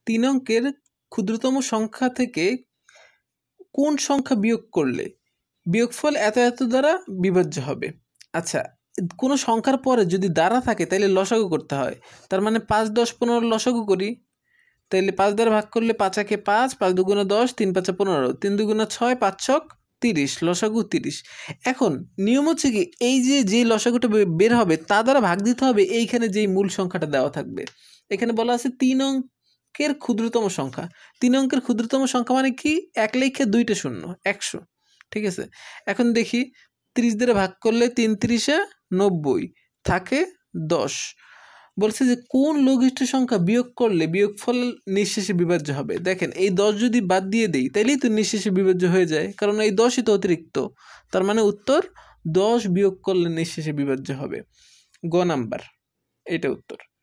3 অঙ্কের ক্ষুদ্রতম সংখ্যা থেকে কোন সংখ্যা বিয়োগ করলে বিয়োগফল এত এত দ্বারা বিভাজ্য হবে। আচ্ছা, কোনো সংখ্যার পরে যদি দ্বারা থাকে তাহলে লসাগু করতে হয়। তার মানে 5, 10, 15 লসাগু করি। তাইলে 5 দ্বারা ভাগ করলে 5 একে 5, 5 দুগুণে 10, 3 5 15, 3 দুগুণে 6, 5 ছক 30, লসাগু 30। এখন নিয়ম হচ্ছে কি, এই যে লসাগুটা বের হবে তা দ্বারা ভাগ দিতে হবে এইখানে যেই মূল সংখ্যাটা দেওয়া থাকবে। এখানে বলা আছে 3 অঙ্কের ক্ষুদ্রতম সংখ্যা। 3 অঙ্কের ক্ষুদ্রতম সংখ্যা মানে কি, 1 লিখে 2টা শূন্য, 100। ঠিক আছে, এখন দেখি 30 দ্বারা ভাগ করলে 3 ত্রিশে 90, থাকে 10। বলছে যে কোন লঘিষ্ঠ সংখ্যা বিয়োগ করলে বিয়োগফল নিঃশেষে বিভাজ্য হবে। দেখেন এই 10 যদি বাদ দিয়ে দেই তাইলেই তো নিঃশেষে বিভাজ্য হয়ে যায়, কারণ এই 10ই তো অতিরিক্ত। তার মানে উত্তর 10 বিয়োগ করলে নিঃশেষে বিভাজ্য হবে। গ নাম্বার, এটা উত্তর।